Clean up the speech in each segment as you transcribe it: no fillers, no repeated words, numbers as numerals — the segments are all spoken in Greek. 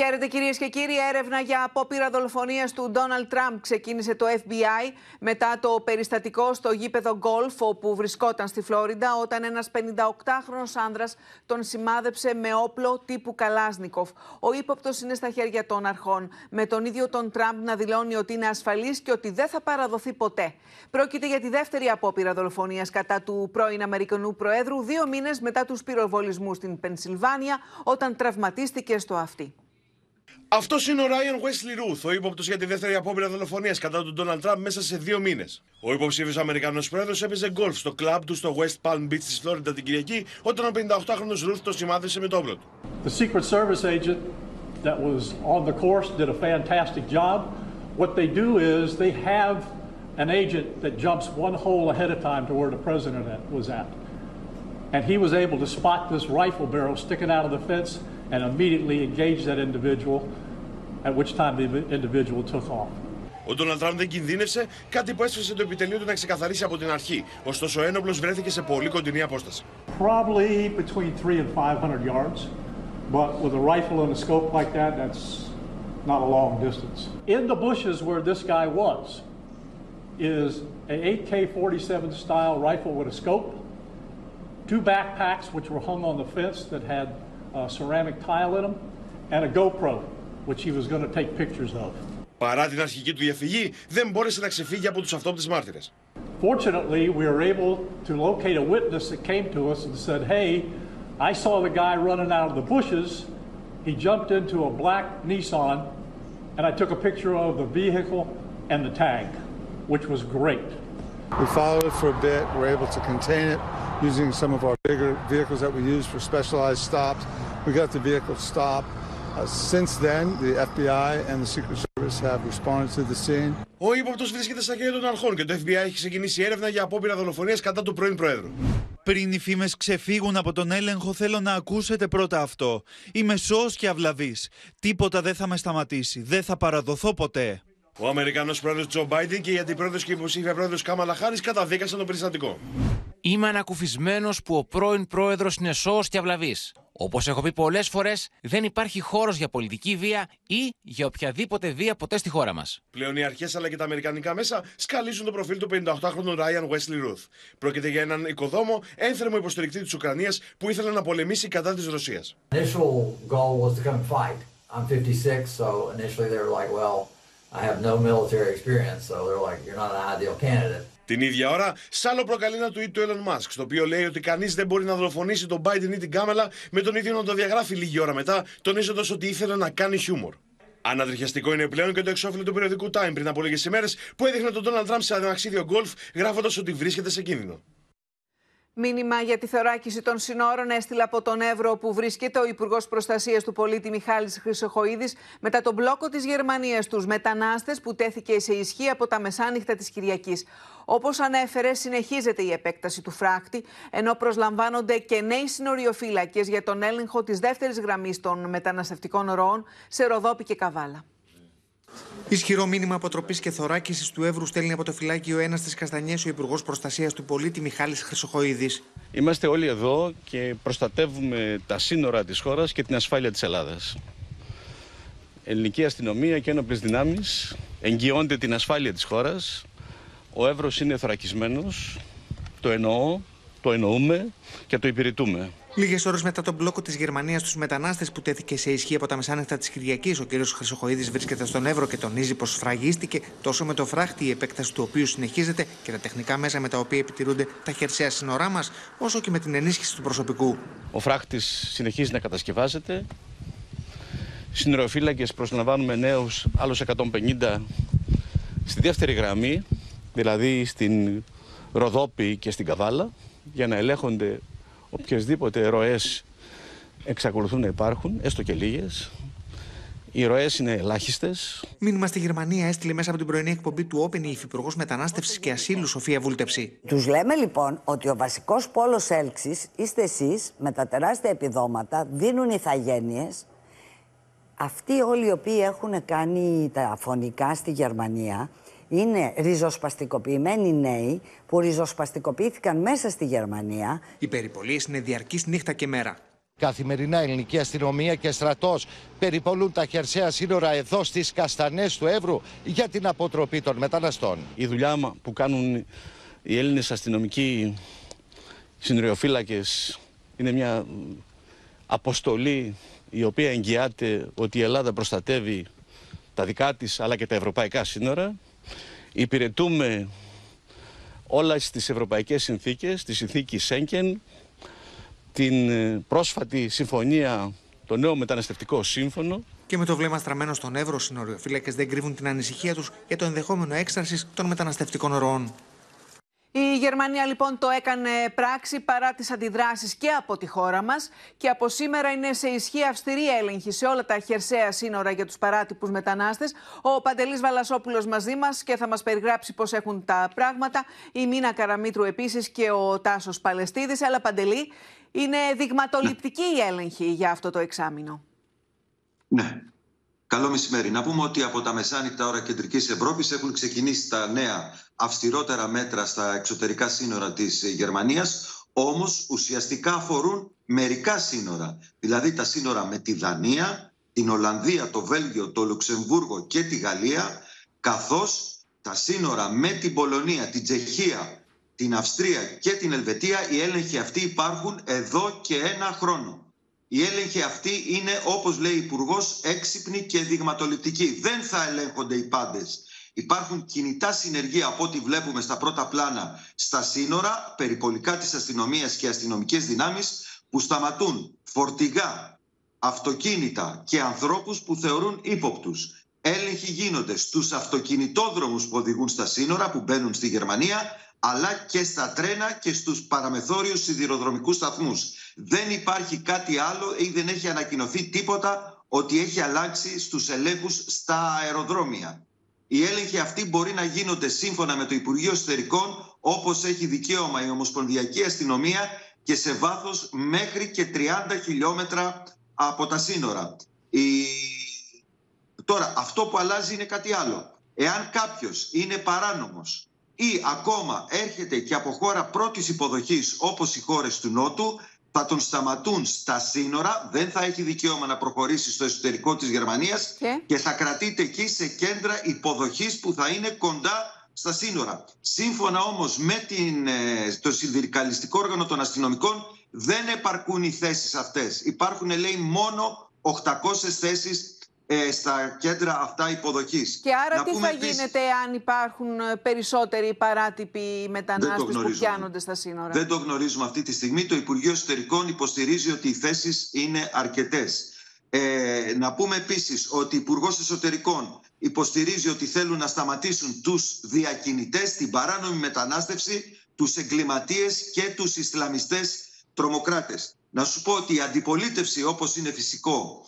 Χαίρετε κυρίες και κύριοι. Έρευνα για απόπειρα δολοφονίας του Ντόναλντ Τραμπ ξεκίνησε το FBI μετά το περιστατικό στο γήπεδο γκολφ όπου βρισκόταν στη Φλόριντα όταν ένας 58χρονος άνδρας τον σημάδεψε με όπλο τύπου Καλάσνικοφ. Ο ύποπτος είναι στα χέρια των αρχών, με τον ίδιο τον Τραμπ να δηλώνει ότι είναι ασφαλής και ότι δεν θα παραδοθεί ποτέ. Πρόκειται για τη δεύτερη απόπειρα δολοφονίας κατά του πρώην Αμερικανού Προέδρου 2 μήνες μετά τους πυροβολισμούς στην Πενσιλβάνια όταν τραυματίστηκε στο αυτί. Αυτός είναι ο Ράιαν Γουέσλι Ρουθ, ο ύποπτος για τη δεύτερη απόπειρα δολοφονίας κατά του Ντόναλντ Τραμπ μέσα σε 2 μήνες. Ο υποψήφιος Αμερικανός πρόεδρος έπαιζε γκολφ στο κλαμπ του στο West Palm Beach της Φλόριντα την Κυριακή, όταν ο 58χρονος Ρουθ το σημάδεψε με το όπλο του. The Secret Service agent that was on the course did a fantastic job. What they do is they have an agent that jumps one hole ahead of time to where the president was at. And he was able to spot this rifle barrel sticking out of the fence and immediately engage that individual, at which time the individual took off. Ο Ντόναλντ Τραμπ δεν κινδύνευσε, κάτι που έσφασε το επιτελείο του να ξεκαθαρίσει από την αρχή. Ωστόσο, ο ένοπλος βρέθηκε σε πολύ κοντινή απόσταση. Probably between 300 and 500 yards, but with a rifle and a scope like that, that's not a long distance. In the bushes where this guy was is a AK-47 style rifle with a scope, 2 backpacks which were hung on the fence that had ceramic tile in them, and a GoPro, which he was going to take pictures of. Παρά την αρχική του διαφυγή, δεν μπόρεσε να ξεφύγει από τους αυτόπτες μάρτυρες. Fortunately, we were able to locate a witness that came to us and said, "Hey, I saw the guy running out of the bushes. He jumped into a black Nissan, and I took a picture of the vehicle and the tag, which was great." We followed it for a bit. We were able to contain it using some of our bigger vehicles that we use for specialized stops. We got the vehicle stopped. Since then, the FBI and the Secret Service have responded to the scene. Ο ύποπτος βρίσκεται στα χέρια των αρχών και το FBI έχει ξεκινήσει έρευνα για απόπειρα δολοφονίας κατά του πρώην Προέδρου. Πριν οι φήμες ξεφύγουν από τον έλεγχο, θέλω να ακούσετε πρώτα αυτό. Είμαι σώος και αυλαβής. Τίποτα δεν θα με σταματήσει. Δεν θα παραδοθώ ποτέ. Ο Αμερικανός πρόεδρος Τζο Μπάιντεν και η αντιπρόεδρος και υποψήφια πρόεδρος Κάμαλα Χάρις καταδίκασαν το περιστατικό. Είμαι ανακουφισμένος που ο πρώην πρόεδρος είναι σώος και αυλαβής. Όπως έχω πει πολλές φορές, δεν υπάρχει χώρος για πολιτική βία ή για οποιαδήποτε βία ποτέ στη χώρα μας. Πλέον οι αρχές αλλά και τα αμερικανικά μέσα σκαλίζουν το προφίλ του 58χρονου Ράιαν Γουέσλι Ρουθ. Πρόκειται για έναν οικοδόμο, ένθερμο υποστηρικτή της Ουκρανίας που ήθελε να πολεμήσει κατά της Ρωσίας. Την ίδια ώρα, σ' άλλο προκαλεί ένα tweet του Elon Musk, στο οποίο λέει ότι κανείς δεν μπορεί να δολοφονήσει τον Biden ή την Κάμαλα, με τον ίδιο να το διαγράφει λίγη ώρα μετά, τονίζοντας ότι ήθελε να κάνει χιούμορ. Αναδριχιαστικό είναι πλέον και το εξώφυλλο του περιοδικού Time πριν από λίγες ημέρες, που έδειχνε τον Donald Trump σε ταξίδιο γκολφ, γράφοντας ότι βρίσκεται σε κίνδυνο. Μήνυμα για τη θωράκιση των συνόρων έστειλε από τον Εύρο, όπου βρίσκεται ο Υπουργός Προστασίας του Πολίτη Μιχάλης Χρυσοχοΐδης, μετά τον μπλόκο της Γερμανίας στους μετανάστες που τέθηκε σε ισχύ από τα μεσάνυχτα της Κυριακής. Όπως ανέφερε, συνεχίζεται η επέκταση του φράχτη, ενώ προσλαμβάνονται και νέοι συνοριοφύλακες για τον έλεγχο της δεύτερης γραμμής των μεταναστευτικών ροών σε Ροδόπη και Καβάλα. Ισχυρό μήνυμα αποτροπής και θωράκισης του Εύρου στέλνει από το φυλάκιο 1 στις Καστανιές ο Υπουργός Προστασίας του Πολίτη Μιχάλης Χρυσοχοΐδης. Είμαστε όλοι εδώ και προστατεύουμε τα σύνορα της χώρας και την ασφάλεια της Ελλάδας. Ελληνική αστυνομία και ένοπλες δυνάμεις εγγυώνται την ασφάλεια της χώρας. Ο Εύρος είναι θωρακισμένος. Το εννοώ, το εννοούμε και το υπηρετούμε. Λίγες ώρες μετά τον μπλόκο της Γερμανίας στους μετανάστες που τέθηκε σε ισχύ από τα μεσάνυχτα της Κυριακής, ο κ. Χρυσοχοΐδης βρίσκεται στον Εύρο και τονίζει πως σφραγίστηκε τόσο με το φράχτη, η επέκταση του οποίου συνεχίζεται, και τα τεχνικά μέσα με τα οποία επιτηρούνται τα χερσαία σύνορά μας, όσο και με την ενίσχυση του προσωπικού. Ο φράχτης συνεχίζει να κατασκευάζεται. Συνοριοφύλακες προσλαμβάνουμε νέους, άλλους 150 στη δεύτερη γραμμή, δηλαδή στην Ροδόπη και στην Καβάλα, για να ελέγχονται οποιασδήποτε ροές εξακολουθούν να υπάρχουν, έστω και λίγες. Οι ροές είναι ελάχιστες. Μήνυμα στη Γερμανία έστειλε μέσα από την πρωινή εκπομπή του Open η Υφυπουργός Μετανάστευσης και Ασύλου Σοφία Βούλτεψη. Τους λέμε λοιπόν ότι ο βασικός πόλος έλξης είστε εσείς, με τα τεράστια επιδόματα, δίνουν ηθαγένειες. Αυτοί όλοι οι οποίοι έχουν κάνει τα φωνικά στη Γερμανία είναι ριζοσπαστικοποιημένοι νέοι που ριζοσπαστικοποιήθηκαν μέσα στη Γερμανία. Οι περιπολίες είναι διαρκείς νύχτα και μέρα. Καθημερινά ελληνική αστυνομία και στρατός περιπολούν τα χερσαία σύνορα εδώ στις Καστανές του Εύρου για την αποτροπή των μεταναστών. Η δουλειά που κάνουν οι Έλληνες αστυνομικοί συνοριοφύλακες είναι μια αποστολή η οποία εγγυάται ότι η Ελλάδα προστατεύει τα δικά της αλλά και τα ευρωπαϊκά σύνορα. Υπηρετούμε όλες τις ευρωπαϊκές συνθήκες, τη συνθήκη Σέγγεν, την πρόσφατη συμφωνία, το νέο μεταναστευτικό σύμφωνο. Και με το βλέμμα στραμμένο στον Εύρο, οι συνοριοφύλακες δεν κρύβουν την ανησυχία τους για το ενδεχόμενο έκστρασης των μεταναστευτικών ροών. Η Γερμανία λοιπόν το έκανε πράξη παρά τις αντιδράσεις και από τη χώρα μας και από σήμερα είναι σε ισχύ αυστηρή έλεγχη σε όλα τα χερσαία σύνορα για τους παράτυπους μετανάστες. Ο Παντελής Βαλασόπουλος μαζί μας και θα μας περιγράψει πώς έχουν τα πράγματα. Η Μίνα Καραμήτρου επίσης και ο Τάσος Παλαιστίδης. Αλλά Παντελή, είναι δειγματοληπτική η έλεγχη για αυτό το εξάμηνο. Ναι. Καλό μεσημέρι. Να πούμε ότι από τα μεσάνυχτα ώρα κεντρικής Ευρώπης έχουν ξεκινήσει τα νέα αυστηρότερα μέτρα στα εξωτερικά σύνορα της Γερμανίας, όμως ουσιαστικά αφορούν μερικά σύνορα. Δηλαδή τα σύνορα με τη Δανία, την Ολλανδία, το Βέλγιο, το Λουξεμβούργο και τη Γαλλία, καθώς τα σύνορα με την Πολωνία, την Τσεχία, την Αυστρία και την Ελβετία, οι έλεγχοι αυτοί υπάρχουν εδώ και ένα χρόνο. Οι έλεγχοι αυτοί είναι, όπως λέει ο Υπουργός, έξυπνοι και δειγματοληπτικοί. Δεν θα ελέγχονται οι πάντες. Υπάρχουν κινητά συνεργεία από ό,τι βλέπουμε στα πρώτα πλάνα στα σύνορα, περιπολικά της αστυνομίας και αστυνομικές δυνάμεις που σταματούν φορτηγά, αυτοκίνητα και ανθρώπους που θεωρούν ύποπτους. Έλεγχοι γίνονται στους αυτοκινητόδρομους που οδηγούν στα σύνορα, που μπαίνουν στη Γερμανία, αλλά και στα τρένα και στους παραμεθόριους σιδηροδρομικούς σταθμούς. Δεν υπάρχει κάτι άλλο ή δεν έχει ανακοινωθεί τίποτα ότι έχει αλλάξει στους ελέγχους στα αεροδρόμια. Οι έλεγχοι αυτοί μπορεί να γίνονται σύμφωνα με το Υπουργείο Εσωτερικών, όπως έχει δικαίωμα η Ομοσπονδιακή Αστυνομία, και σε βάθος μέχρι και 30 χιλιόμετρα από τα σύνορα. Τώρα, αυτό που αλλάζει είναι κάτι άλλο. Εάν κάποιος είναι παράνομος ή ακόμα έρχεται και από χώρα πρώτης υποδοχής όπως οι χώρες του Νότου, θα τον σταματούν στα σύνορα, δεν θα έχει δικαίωμα να προχωρήσει στο εσωτερικό της Γερμανίας και θα κρατείται εκεί σε κέντρα υποδοχής που θα είναι κοντά στα σύνορα. Σύμφωνα όμως με το συνδικαλιστικό όργανο των αστυνομικών, δεν επαρκούν οι θέσεις αυτές. Υπάρχουν, λέει, μόνο 800 θέσεις στα κέντρα αυτά υποδοχής. Και άρα τι θα γίνεται αν υπάρχουν περισσότεροι παράτυποι μετανάστες που πιάνονται στα σύνορα? Δεν το γνωρίζουμε αυτή τη στιγμή. Το Υπουργείο Εσωτερικών υποστηρίζει ότι οι θέσεις είναι αρκετές. Να πούμε επίσης ότι ο Υπουργός Εσωτερικών υποστηρίζει ότι θέλουν να σταματήσουν τους διακινητές, την παράνομη μετανάστευση, τους εγκληματίες και τους Ισλαμιστές τρομοκράτες. Να σου πω ότι η αντιπολίτευση, όπως είναι φυσικό,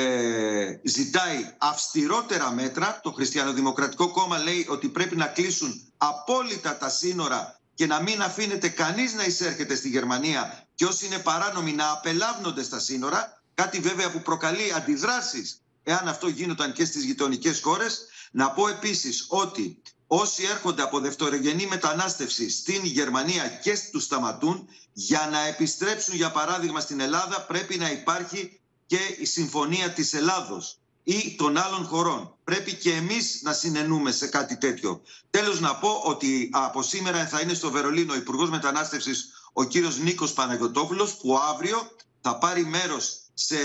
ζητάει αυστηρότερα μέτρα. Το Χριστιανοδημοκρατικό Κόμμα λέει ότι πρέπει να κλείσουν απόλυτα τα σύνορα και να μην αφήνεται κανείς να εισέρχεται στη Γερμανία και όσοι είναι παράνομοι να απελάβνονται στα σύνορα. Κάτι βέβαια που προκαλεί αντιδράσεις εάν αυτό γίνονταν και στις γειτονικές χώρες. Να πω επίσης ότι όσοι έρχονται από δευτερογενή μετανάστευση στην Γερμανία και τους σταματούν, για να επιστρέψουν για παράδειγμα στην Ελλάδα πρέπει να υπάρχει και η συμφωνία της Ελλάδος ή των άλλων χωρών. Πρέπει και εμείς να συνενούμε σε κάτι τέτοιο. Τέλος, να πω ότι από σήμερα θα είναι στο Βερολίνο ο Υπουργός Μετανάστευσης, ο κύριος Νίκος Παναγιωτόπουλος, που αύριο θα πάρει μέρος σε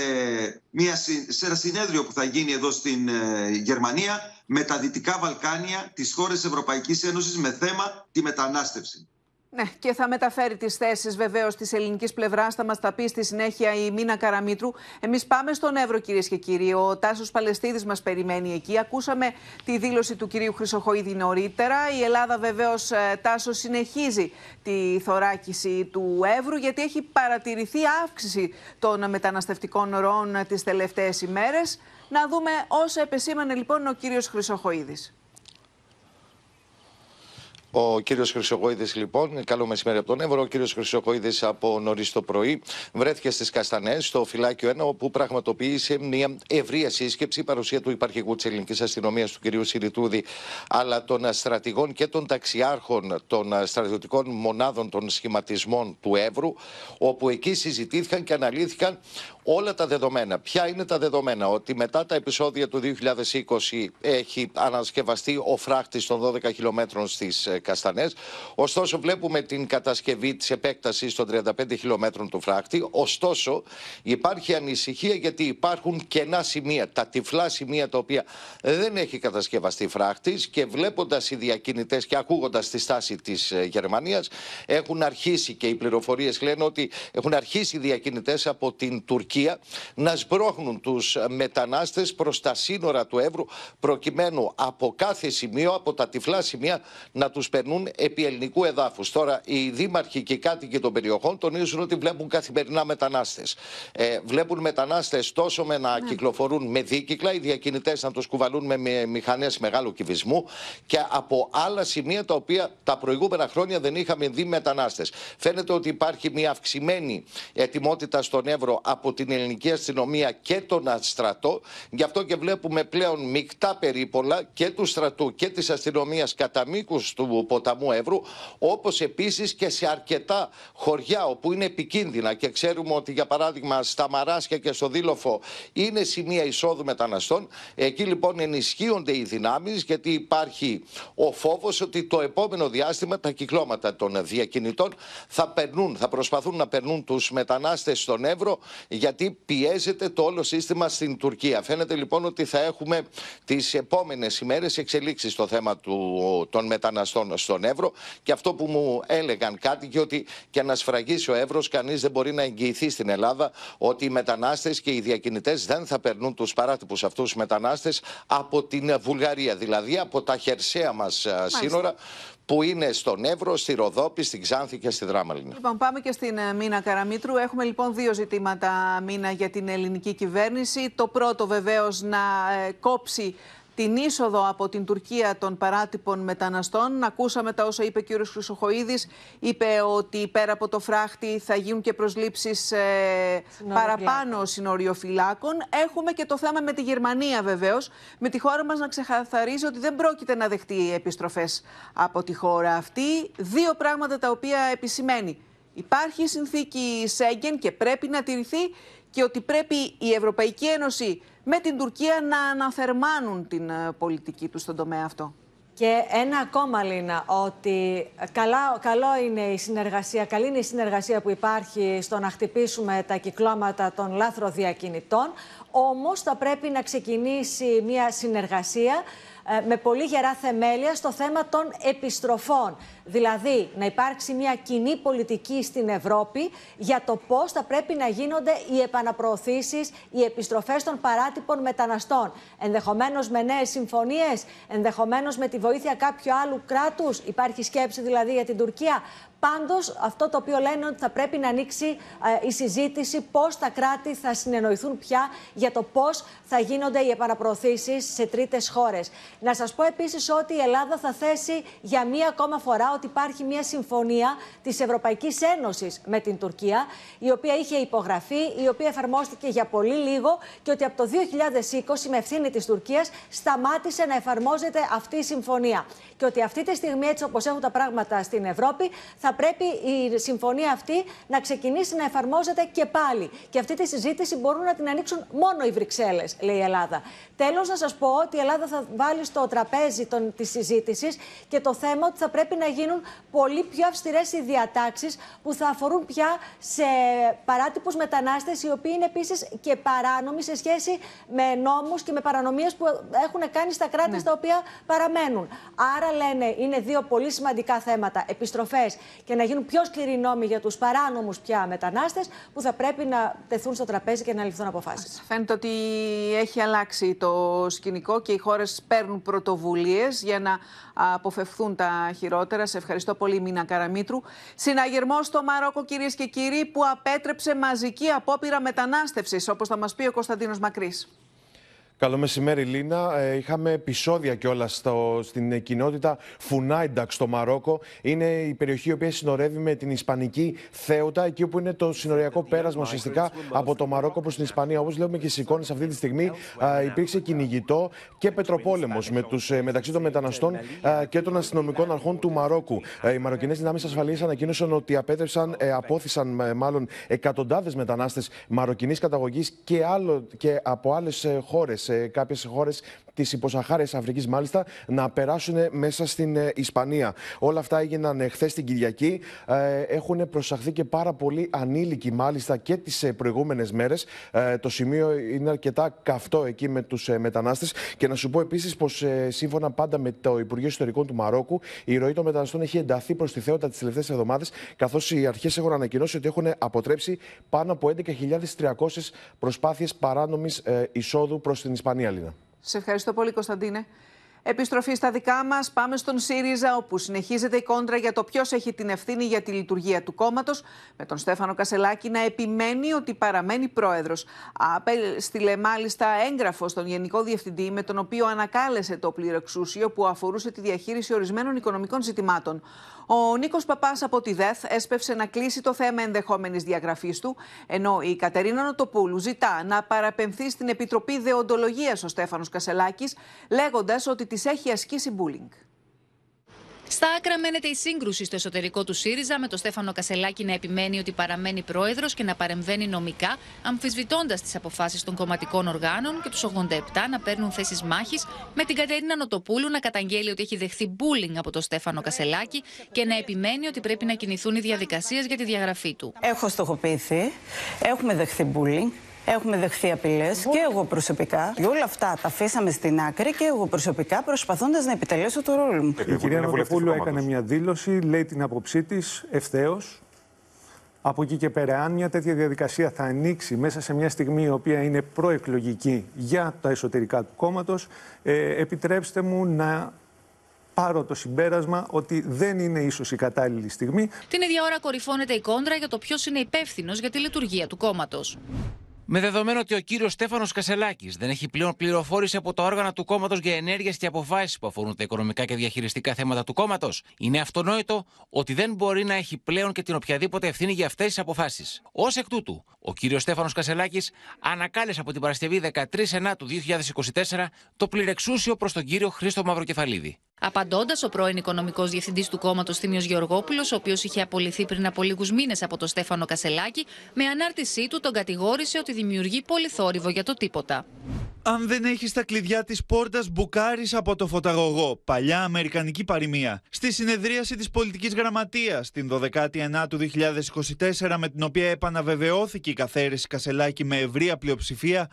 ένα συνέδριο που θα γίνει εδώ στην Γερμανία με τα Δυτικά Βαλκάνια, τις χώρες Ευρωπαϊκής Ένωσης, με θέμα τη μετανάστευση. Ναι, και θα μεταφέρει τις θέσεις βεβαίως της ελληνικής πλευράς. Θα μας τα πει στη συνέχεια η Μίνα Καραμήτρου. Εμείς πάμε στον Εύρο, κυρίες και κύριοι. Ο Τάσος Παλαιστίδης μας περιμένει εκεί. Ακούσαμε τη δήλωση του κυρίου Χρυσοχοΐδη νωρίτερα. Η Ελλάδα βεβαίως, Τάσο, συνεχίζει τη θωράκιση του Εύρου, γιατί έχει παρατηρηθεί αύξηση των μεταναστευτικών ροών τις τελευταίες ημέρες. Να δούμε όσα επεσήμανε λοιπόν ο κύριος Χρυσοχοΐδης. Ο κύριος Χρυσοχοίδης, λοιπόν, καλό μεσημέρι από τον Εύρο. Ο κύριος Χρυσοχοίδης από νωρίς το πρωί βρέθηκε στις Καστανές, στο φυλάκιο 1, όπου πραγματοποίησε μια ευρεία σύσκεψη παρουσία του υπαρχηγού της ελληνικής αστυνομίας, του κυρίου Σιριτούδη, αλλά των στρατηγών και των ταξιάρχων των στρατιωτικών μονάδων των σχηματισμών του Εύρου, όπου εκεί συζητήθηκαν και αναλύθηκαν όλα τα δεδομένα. Ποια είναι τα δεδομένα? Ότι μετά τα επεισόδια του 2020 έχει ανασκευαστεί ο φράχτης των 12 χιλιόμετρων στις Καστανές. Ωστόσο, βλέπουμε την κατασκευή της επέκτασης των 35 χιλιόμετρων του φράχτη. Ωστόσο, υπάρχει ανησυχία γιατί υπάρχουν κενά σημεία, τα τυφλά σημεία τα οποία δεν έχει κατασκευαστεί φράχτης, και βλέποντας οι διακινητές και ακούγοντας τη στάση της Γερμανίας, έχουν αρχίσει, και οι πληροφορίες λένε ότι έχουν αρχίσει οι διακινητές από την Τουρκία να σμπρώχνουν τους μετανάστες προς τα σύνορα του Εύρου, προκειμένου από κάθε σημείο, από τα τυφλά σημεία, να τους περνούν επί ελληνικού εδάφους. Τώρα, οι δήμαρχοι και οι κάτοικοι των περιοχών τονίζουν ότι βλέπουν καθημερινά μετανάστες. Βλέπουν μετανάστες τόσο με να κυκλοφορούν με δίκυκλα, οι διακινητές να τους κουβαλούν με μηχανές μεγάλου κυβισμού, και από άλλα σημεία τα οποία τα προηγούμενα χρόνια δεν είχαμε δει μετανάστες. Φαίνεται ότι υπάρχει μια αυξημένη ετοιμότητα στον Εύρο από την ελληνική αστυνομία και τον στρατό. Γι' αυτό και βλέπουμε πλέον μεικτά περίπολα και του στρατού και της αστυνομίας κατά μήκους του ποταμού Εύρου, όπως επίσης και σε αρκετά χωριά όπου είναι επικίνδυνα, και ξέρουμε ότι για παράδειγμα στα Μαράσια και στο Δήλοφο είναι σημεία εισόδου μεταναστών. Εκεί λοιπόν ενισχύονται οι δυνάμεις, γιατί υπάρχει ο φόβος ότι το επόμενο διάστημα τα κυκλώματα των διακινητών θα προσπαθούν να περνούν τους μετανάστες στον Εύρο, γιατί πιέζεται το όλο σύστημα στην Τουρκία. Φαίνεται λοιπόν ότι θα έχουμε τις επόμενες ημέρες εξελίξεις στο θέμα των μεταναστών στον Εύρο, και αυτό που μου έλεγαν κάτι, και ότι και να σφραγίσει ο Εύρος, κανείς δεν μπορεί να εγγυηθεί στην Ελλάδα ότι οι μετανάστες και οι διακινητές δεν θα περνούν τους παράτυπους αυτούς μετανάστες από την Βουλγαρία, δηλαδή από τα χερσαία μας σύνορα, που είναι στον Εύρο, στη Ροδόπη, στην Ξάνθη και στη Δράμαλινη. Λοιπόν, πάμε και στην Μίνα Καραμήτρου. Έχουμε λοιπόν δύο ζητήματα, Μίνα, για την ελληνική κυβέρνηση. Το πρώτο βεβαίως να κόψει την είσοδο από την Τουρκία των παράτυπων μεταναστών. Ακούσαμε τα όσα είπε ο κ. Χρυσοχοίδης. Είπε ότι πέρα από το φράχτη θα γίνουν και προσλήψεις παραπάνω συνοριοφυλάκων. Έχουμε και το θέμα με τη Γερμανία βεβαίως. Με τη χώρα μας να ξεκαθαρίζει ότι δεν πρόκειται να δεχτεί επιστροφές από τη χώρα αυτή. Δύο πράγματα τα οποία επισημαίνει. Υπάρχει συνθήκη Σέγγεν και πρέπει να τηρηθεί, και ότι πρέπει η Ευρωπαϊκή Ένωση με την Τουρκία να αναθερμάνουν την πολιτική του στον τομέα αυτό. Και ένα ακόμα, Λίνα, ότι καλό είναι η συνεργασία, καλή είναι η συνεργασία που υπάρχει στο να χτυπήσουμε τα κυκλώματα των λάθροδιακινητών, όμως θα πρέπει να ξεκινήσει μια συνεργασία με πολύ γερά θεμέλια στο θέμα των επιστροφών. Δηλαδή, να υπάρξει μια κοινή πολιτική στην Ευρώπη για το πώς θα πρέπει να γίνονται οι επαναπροωθήσεις, οι επιστροφές των παράτυπων μεταναστών. Ενδεχομένως με νέες συμφωνίες, ενδεχομένως με τη βοήθεια κάποιου άλλου κράτους. Υπάρχει σκέψη δηλαδή για την Τουρκία. Πάντως, αυτό το οποίο λένε ότι θα πρέπει να ανοίξει η συζήτηση πώς τα κράτη θα συνεννοηθούν πια για το πώς θα γίνονται οι επαναπροωθήσεις σε τρίτες χώρες. Να σας πω επίσης ότι η Ελλάδα θα θέσει για μία ακόμα φορά ότι υπάρχει μία συμφωνία της Ευρωπαϊκής Ένωσης με την Τουρκία, η οποία είχε υπογραφεί, η οποία εφαρμόστηκε για πολύ λίγο, και ότι από το 2020 με ευθύνη της Τουρκίας σταμάτησε να εφαρμόζεται αυτή η συμφωνία. Και ότι αυτή τη στιγμή, έτσι όπως έχουν τα πράγματα στην Ευρώπη, θα πρέπει η συμφωνία αυτή να ξεκινήσει να εφαρμόζεται και πάλι. Και αυτή τη συζήτηση μπορούν να την ανοίξουν μόνο οι Βρυξέλλες, λέει η Ελλάδα. Τέλος, να σας πω ότι η Ελλάδα θα βάλει στο τραπέζι της συζήτησης και το θέμα ότι θα πρέπει να γίνουν πολύ πιο αυστηρές οι διατάξεις που θα αφορούν πια σε παράτυπους μετανάστες, οι οποίοι είναι επίσης και παράνομοι σε σχέση με νόμους και με παρανομίες που έχουν κάνει στα κράτη στα οποία παραμένουν. Άρα, λένε, είναι δύο πολύ σημαντικά θέματα, επιστροφές και να γίνουν πιο σκληροί νόμοι για τους παράνομους πια μετανάστες, που θα πρέπει να τεθούν στο τραπέζι και να ληφθούν αποφάσεις. Φαίνεται ότι έχει αλλάξει το σκηνικό και οι χώρες παίρνουν πρωτοβουλίες για να αποφευθούν τα χειρότερα. Σε ευχαριστώ πολύ, Μίνα Καραμήτρου. Συναγερμός στο Μαρόκο, κυρίες και κύριοι, που απέτρεψε μαζική απόπειρα μετανάστευσης, όπως θα μας πει ο Κωνσταντίνος Μακρύς. Καλό μεσημέρι, Λίνα. Είχαμε επεισόδια κιόλας στην κοινότητα Φουνάιντακ στο Μαρόκο. Είναι η περιοχή η οποία συνορεύει με την Ισπανική Θέουτα, εκεί όπου είναι το συνοριακό πέρασμα ουσιαστικά από το Μαρόκο προς την Ισπανία. Όπως βλέπουμε και στις εικόνες αυτή τη στιγμή, υπήρξε κυνηγητό και πετροπόλεμος μεταξύ των μεταναστών και των αστυνομικών αρχών του Μαρόκου. Οι μαροκινές δυνάμεις ασφαλείας ανακοίνωσαν ότι απόθησαν μάλλον εκατοντάδες μετανάστες μαροκινής καταγωγής και από άλλες χώρες. Κάποιες χώρες της υποσαχάριας Αφρικής, μάλιστα, να περάσουν μέσα στην Ισπανία. Όλα αυτά έγιναν χθες την Κυριακή. Έχουν προσαχθεί και πάρα πολλοί ανήλικοι, μάλιστα, και τις προηγούμενες μέρες. Το σημείο είναι αρκετά καυτό εκεί με τους μετανάστες. Και να σου πω επίσης πως, σύμφωνα πάντα με το Υπουργείο Ιστορικών του Μαρόκου, η ροή των μεταναστών έχει ενταθεί προς τη Θέουτα τις τελευταίες εβδομάδες, καθώς οι αρχές έχουν ανακοινώσει ότι έχουν αποτρέψει πάνω από 11.300 προσπάθειες παράνομης εισόδου προς την Ισπανία, Λίνα. Σε ευχαριστώ πολύ, Κωνσταντίνε. Επιστροφή στα δικά μας. Πάμε στον ΣΥΡΙΖΑ, όπου συνεχίζεται η κόντρα για το ποιος έχει την ευθύνη για τη λειτουργία του κόμματος, με τον Στέφανο Κασελάκη να επιμένει ότι παραμένει πρόεδρος. Απέστειλε μάλιστα έγγραφο στον Γενικό Διευθυντή, με τον οποίο ανακάλεσε το πληρεξούσιο που αφορούσε τη διαχείριση ορισμένων οικονομικών ζητημάτων. Ο Νίκος Παπάς από τη ΔΕΘ έσπευσε να κλείσει το θέμα ενδεχόμενης διαγραφής του, ενώ η Κατερίνα Νοτοπούλου ζητά να παραπεμφθεί στην Επιτροπή Δεοντολογίας ο Στέφανος Κασελάκης, λέγοντας ότι της έχει ασκήσει μπούλινγκ. Στα άκρα μένεται η σύγκρουση στο εσωτερικό του ΣΥΡΙΖΑ, με τον Στέφανο Κασελάκη να επιμένει ότι παραμένει πρόεδρος και να παρεμβαίνει νομικά, αμφισβητώντας τις αποφάσεις των κομματικών οργάνων, και τους 87 να παίρνουν θέσεις μάχης, με την Κατερίνα Νοτοπούλου να καταγγέλει ότι έχει δεχθεί μπούλινγκ από τον Στέφανο Κασελάκη και να επιμένει ότι πρέπει να κινηθούν οι διαδικασίες για τη διαγραφή του. Έχω στοχοποιηθεί, έχουμε δεχθεί μπούλινγκ. Έχουμε δεχθεί απειλές και εγώ προσωπικά. Και όλα αυτά τα αφήσαμε στην άκρη και εγώ προσωπικά, προσπαθώντας να επιτελέσω το ρόλο μου. Η κυρία Νοτοπούλου έκανε μια δήλωση, λέει την άποψή της ευθέως. Από εκεί και πέρα, αν μια τέτοια διαδικασία θα ανοίξει μέσα σε μια στιγμή η οποία είναι προεκλογική για τα εσωτερικά του κόμματος, επιτρέψτε μου να πάρω το συμπέρασμα ότι δεν είναι ίσως η κατάλληλη στιγμή. Την ίδια ώρα κορυφώνεται η κόντρα για το ποιος είναι υπεύθυνος για τη λειτουργία του κόμματος. Με δεδομένο ότι ο κύριος Στέφανος Κασελάκης δεν έχει πλέον πληροφόρηση από τα όργανα του κόμματος για ενέργειες και αποφάσεις που αφορούν τα οικονομικά και διαχειριστικά θέματα του κόμματος, είναι αυτονόητο ότι δεν μπορεί να έχει πλέον και την οποιαδήποτε ευθύνη για αυτές τις αποφάσεις. Ως εκ τούτου, ο κύριος Στέφανος Κασελάκης ανακάλεσε από την Παρασκευή 13 Σεπτεμβρίου 2024 το πληρεξούσιο προς τον κύριο Χρήστο Μαυροκεφαλίδη. Απαντώντας, ο πρώην οικονομικός διευθυντής του κόμματος Θήμιος Γεωργόπουλος, ο οποίος είχε απολυθεί πριν από λίγους μήνες από τον Στέφανο Κασελάκη, με ανάρτησή του τον κατηγόρησε ότι δημιουργεί πολυθόρυβο για το τίποτα. Αν δεν έχεις τα κλειδιά της πόρτας, μπουκάρεις από το φωταγωγό. Παλιά αμερικανική παροιμία. Στη συνεδρίαση της πολιτικής γραμματείας την 12η του 2024, με την οποία επαναβεβαιώθηκε η καθαίρεση Κασελάκη με ευρεία πλειοψηφία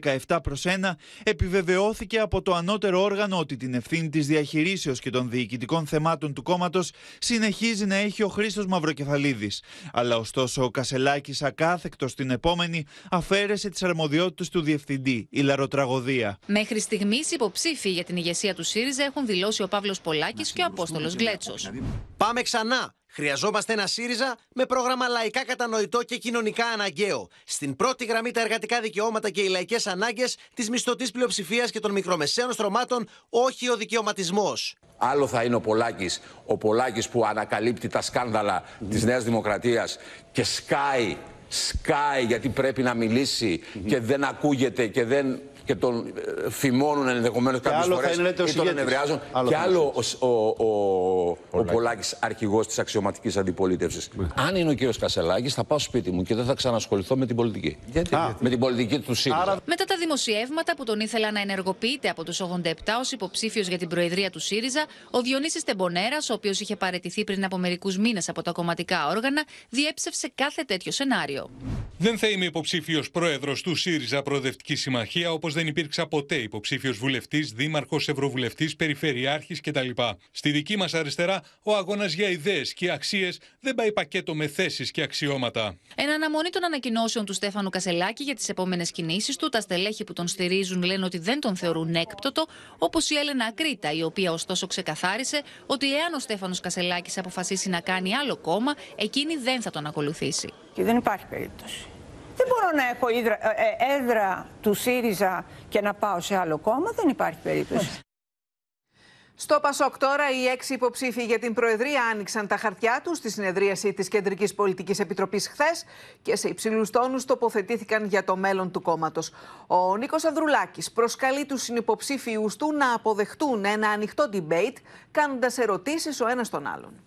17-1, επιβεβαιώθηκε από το ανώτερο όργανο ότι την ευθύνη της διαχειρήσεως και των διοικητικών θεμάτων του κόμματος συνεχίζει να έχει ο Χρήστος Μαυροκεφαλίδης. Αλλά ωστόσο ο Κασελάκης, ακάθεκτος την επόμενη, αφαίρεσε τις αρμοδιότητες του διευθυντή. Τραγωδία. Μέχρι στιγμής υποψήφοι για την ηγεσία του ΣΥΡΙΖΑ έχουν δηλώσει ο Παύλος Πολάκης και ο Απόστολος Γλέτσος. Πάμε ξανά. Χρειαζόμαστε ένα ΣΥΡΙΖΑ με πρόγραμμα λαϊκά κατανοητό και κοινωνικά αναγκαίο. Στην πρώτη γραμμή τα εργατικά δικαιώματα και οι λαϊκές ανάγκες της μισθωτής πλειοψηφίας και των μικρομεσαίων στρωμάτων, όχι ο δικαιωματισμός. Άλλο θα είναι ο Πολάκης που ανακαλύπτει τα σκάνδαλα της Νέας Δημοκρατίας και σκάει γιατί πρέπει να μιλήσει και δεν ακούγεται και τον φημώνουν ενδεχομένως κάποιες φορές ή τον ενευριάζουν. Και άλλο ο Πολάκης αρχηγός της αξιωματικής αντιπολίτευσης. Αν είναι ο κύριος Κασελάκης, θα πάω σπίτι μου και δεν θα ξανασχοληθώ με την πολιτική. Με την πολιτική του ΣΥΡΙΖΑ. Μετά τα δημοσιεύματα που τον ήθελαν να ενεργοποιείται από τους 87 ως υποψήφιος για την προεδρία του ΣΥΡΙΖΑ, ο Διονύσης Τεμπονέρας, ο οποίος είχε παραιτηθεί πριν από μερικούς μήνες από τα κομματικά όργανα, διέψευσε κάθε τέτοιο σενάριο. Δεν θα είμαι υποψήφιος πρόεδρος του ΣΥΡΙΖΑ Προοδευτική Συμμαχία, όπως δεν υπήρξα ποτέ υποψήφιος βουλευτής, δήμαρχος, ευρωβουλευτής, περιφερειάρχης κτλ. Στη δική μας αριστερά, ο αγώνας για ιδέες και αξίες δεν πάει πακέτο με θέσεις και αξιώματα. Εν αναμονή των ανακοινώσεων του Στέφανου Κασελάκη για τις επόμενες κινήσεις του, τα στελέχη που τον στηρίζουν λένε ότι δεν τον θεωρούν έκπτωτο, όπως η Έλενα Ακρίτα, η οποία ωστόσο ξεκαθάρισε ότι εάν ο Στέφανος Κασελάκης αποφασίσει να κάνει άλλο κόμμα, εκείνη δεν θα τον ακολουθήσει. Και δεν υπάρχει περίπτωση. Δεν μπορώ να έχω έδρα του ΣΥΡΙΖΑ και να πάω σε άλλο κόμμα. Δεν υπάρχει περίπτωση. Στο ΠΑΣΟΚ τώρα, οι 6 υποψήφοι για την Προεδρία άνοιξαν τα χαρτιά τους στη συνεδρίαση της Κεντρικής Πολιτικής Επιτροπής χθες και σε υψηλούς τόνους τοποθετήθηκαν για το μέλλον του κόμματος. Ο Νίκος Ανδρουλάκης προσκαλεί τους συνυποψήφιους του να αποδεχτούν ένα ανοιχτό debate, κάνοντας ερωτήσεις ο ένας τον άλλον.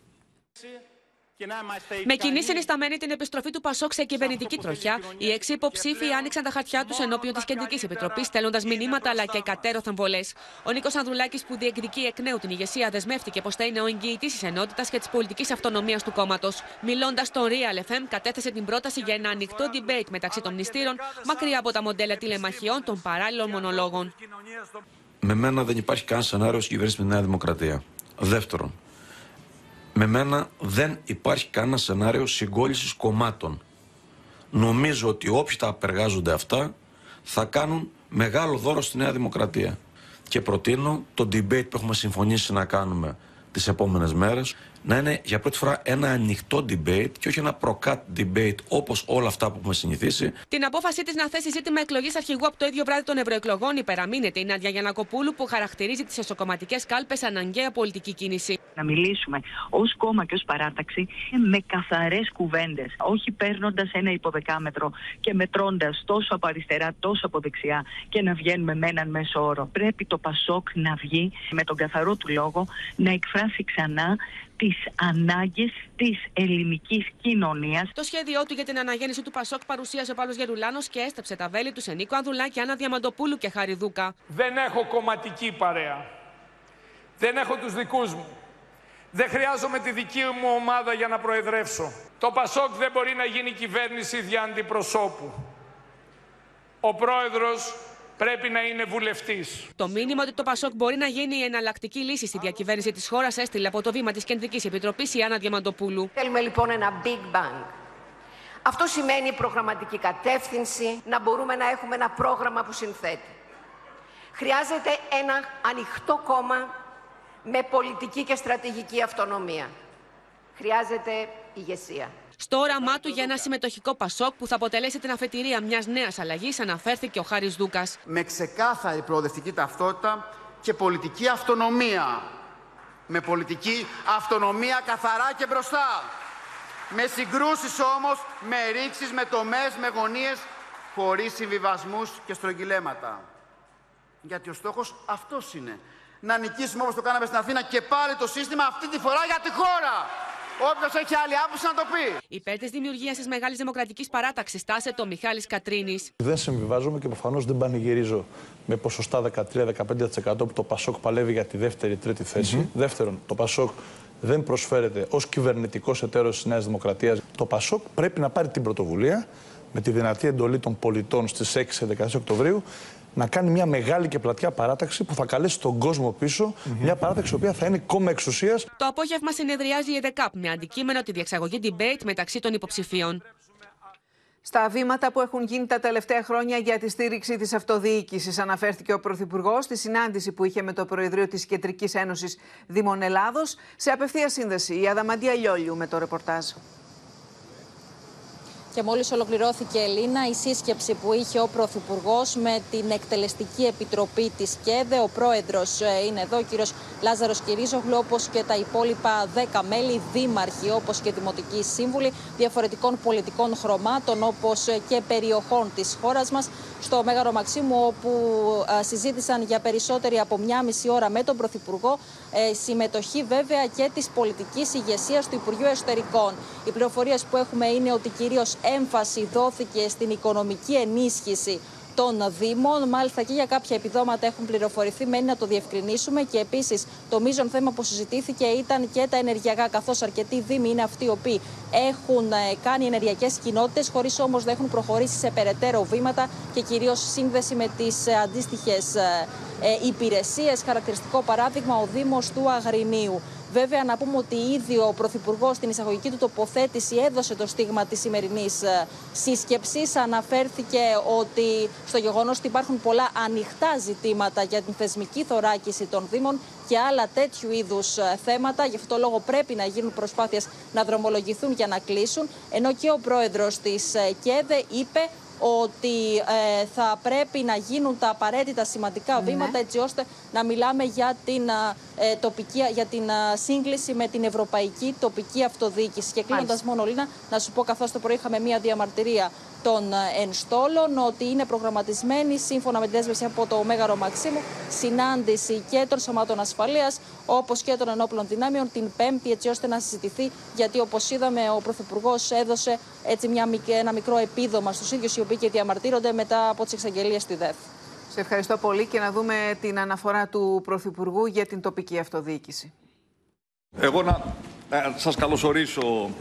Με κοινή συνισταμένη την επιστροφή του ΠΑΣΟΚ σε κυβερνητική τροχιά, οι 6 υποψήφοι άνοιξαν τα χαρτιά τους ενώπιον της Κεντρικής Επιτροπής, στέλνοντας μηνύματα αλλά και κατέρωθεν βολές. Ο Νίκος Ανδρουλάκης, που διεκδικεί εκ νέου την ηγεσία, δεσμεύτηκε πως θα είναι ο εγγυητής της ενότητας και της πολιτικής αυτονομίας του κόμματος. Μιλώντας στον Real FM, κατέθεσε την πρόταση για ένα ανοιχτό debate μεταξύ των μνηστήρων, μακριά από τα μοντέλα τηλεμαχιών των παράλληλων μονολόγων. Με μένα δεν υπάρχει κανένα σενάριο συγκυβέρνηση με τη Νέα Δημοκρατία. Δεύτερον, με μένα δεν υπάρχει κανένα σενάριο συγκόλλησης κομμάτων. Νομίζω ότι όποιοι τα απεργάζονται αυτά θα κάνουν μεγάλο δώρο στη Νέα Δημοκρατία. Και προτείνω το debate που έχουμε συμφωνήσει να κάνουμε τις επόμενες μέρες να είναι για πρώτη φορά ένα ανοιχτό debate και όχι ένα προκάτ debate όπως όλα αυτά που έχουμε συνηθίσει. Την απόφασή της να θέσει ζήτημα εκλογής αρχηγού από το ίδιο βράδυ των ευρωεκλογών υπεραμείνεται η Νάντια Γιαννακοπούλου, που χαρακτηρίζει τις εσωκομματικές κάλπες αναγκαία πολιτική κίνηση. Να μιλήσουμε ως κόμμα και ως παράταξη με καθαρές κουβέντες, όχι παίρνοντας ένα υποδεκάμετρο και μετρώντας τόσο από αριστερά τόσο από δεξιά και να βγαίνουμε με έναν μέσο όρο. Πρέπει το ΠΑΣΟΚ να βγει με τον καθαρό του λόγο, να εκφράσει ξανά τις ανάγκες της ελληνικής κοινωνίας. Το σχέδιό του για την αναγέννηση του ΠΑΣΟΚ παρουσίασε ο Παύλος Γερουλάνος και έστρεψε τα βέλη του σε Νίκο Ανδρουλάκη, Άννα Διαμαντοπούλου και Χάρη Δούκα. Δεν έχω κομματική παρέα. Δεν έχω τους δικούς μου. Δεν χρειάζομαι τη δική μου ομάδα για να προεδρεύσω. Το ΠΑΣΟΚ δεν μπορεί να γίνει κυβέρνηση δια αντιπροσώπου. Ο πρόεδρος πρέπει να είναι βουλευτής. Το μήνυμα ότι το ΠΑΣΟΚ μπορεί να γίνει η εναλλακτική λύση στη διακυβέρνηση της χώρας έστειλε από το βήμα της Κεντρικής Επιτροπής η Άννα Διαμαντοπούλου. Θέλουμε λοιπόν ένα Big Bang. Αυτό σημαίνει προγραμματική κατεύθυνση, να μπορούμε να έχουμε ένα πρόγραμμα που συνθέτει. Χρειάζεται ένα ανοιχτό κόμμα με πολιτική και στρατηγική αυτονομία. Χρειάζεται ηγεσία. Στο όραμά του για ένα συμμετοχικό ΠΑΣΟΚ που θα αποτελέσει την αφετηρία μιας νέας αλλαγής αναφέρθηκε ο Χάρης Δούκας. Με ξεκάθαρη προοδευτική ταυτότητα και πολιτική αυτονομία. Με πολιτική αυτονομία καθαρά και μπροστά. Με συγκρούσεις όμως, με ρήξεις, με τομές, με γωνίες, χωρίς συμβιβασμούς και στρογγυλέματα. Γιατί ο στόχος αυτός είναι. Να νικήσουμε όπως το κάναμε στην Αθήνα και πάλι το σύστημα, αυτή τη φορά για τη χώρα. Όποιος έχει άλλη άποψη να το πει. Υπέρ της δημιουργίας της Μεγάλης Δημοκρατικής Παράταξης τάσεται ο Μιχάλης Κατρίνης. Δεν συμβιβάζομαι και προφανώς δεν πανηγυρίζω με ποσοστά 13-15% που το ΠΑΣΟΚ παλεύει για τη δεύτερη-τρίτη θέση. Δεύτερον, το ΠΑΣΟΚ δεν προσφέρεται ως κυβερνητικός εταίρος της Νέας Δημοκρατίας. Το ΠΑΣΟΚ πρέπει να πάρει την πρωτοβουλία με τη δυνατή εντολή των πολιτών στις 6-14 Οκτωβρίου να κάνει μια μεγάλη και πλατιά παράταξη που θα καλέσει τον κόσμο πίσω. Μια παράταξη η οποία θα είναι κόμμα εξουσίας. Το απόγευμα συνεδριάζει η ΕΔΕΚΑΠ με αντικείμενο τη διεξαγωγή debate μεταξύ των υποψηφίων. Στα βήματα που έχουν γίνει τα τελευταία χρόνια για τη στήριξη της αυτοδιοίκησης, αναφέρθηκε ο Πρωθυπουργός στη συνάντηση που είχε με το Προεδρείο της Κεντρικής Ένωσης Δήμων Ελλάδος. Σε απευθεία σύνδεση, η Αδαμαντία Λιόλιου με το ρεπορτάζ. Και μόλις ολοκληρώθηκε, Ελίνα, η σύσκεψη που είχε ο Πρωθυπουργός με την Εκτελεστική Επιτροπή της ΚΕΔΕ. Ο πρόεδρος είναι εδώ, ο κύριος Λάζαρος Κυρίζογλου, όπως και τα υπόλοιπα 10 μέλη, δήμαρχοι, όπως και δημοτικοί σύμβουλοι διαφορετικών πολιτικών χρωμάτων, όπως και περιοχών της χώρας μας, στο Μέγαρο Μαξίμου, όπου συζήτησαν για περισσότερη από 1,5 ώρα με τον Πρωθυπουργό, συμμετοχή βέβαια και της πολιτικής ηγεσίας του Υπουργείου Εσωτερικών. Οι πληροφορίες που έχουμε είναι ότι κυρίως έμφαση δόθηκε στην οικονομική ενίσχυση των Δήμων. Μάλιστα και για κάποια επιδόματα έχουν πληροφορηθεί, μένει να το διευκρινίσουμε. Και επίσης το μείζον θέμα που συζητήθηκε ήταν και τα ενεργειακά, καθώς αρκετοί Δήμοι είναι αυτοί οι οποίοι έχουν κάνει ενεργειακές κοινότητες, χωρίς όμως να έχουν προχωρήσει σε περαιτέρω βήματα και κυρίως σύνδεση με τις αντίστοιχες υπηρεσίες. Χαρακτηριστικό παράδειγμα ο Δήμος του Αγρινίου. Βέβαια, να πούμε ότι ήδη ο Πρωθυπουργός στην εισαγωγική του τοποθέτηση έδωσε το στίγμα της σημερινής σύσκεψης. Αναφέρθηκε ότι στο γεγονός ότι υπάρχουν πολλά ανοιχτά ζητήματα για την θεσμική θωράκιση των Δήμων και άλλα τέτοιου είδους θέματα. Γι' αυτό το λόγο πρέπει να γίνουν προσπάθειες να δρομολογηθούν για να κλείσουν. Ενώ και ο πρόεδρος της ΚΕΔΕ είπε ότι θα πρέπει να γίνουν τα απαραίτητα σημαντικά βήματα έτσι ώστε να μιλάμε για την σύγκληση με την ευρωπαϊκή τοπική αυτοδιοίκηση. Και κλείνοντας μόνο, Λίνα, να σου πω, καθώς το πρωί είχαμε μία διαμαρτυρία των ενστόλων, ότι είναι προγραμματισμένη σύμφωνα με τη δέσμευση από το Μέγαρο Μαξίμου συνάντηση και των σωμάτων ασφαλείας όπως και των ενόπλων δυνάμεων την Πέμπτη, έτσι ώστε να συζητηθεί, γιατί όπως είδαμε ο Πρωθυπουργός έδωσε έτσι ένα μικρό επίδομα στους ίδιους οι οποίοι και διαμαρτύρονται μετά από τις εξαγγελίες στη ΔΕΘ. Σε ευχαριστώ πολύ και να δούμε την αναφορά του Πρωθυπουργού για την τοπική αυτοδιοίκηση. Εγώ να σας καλωσορίσω,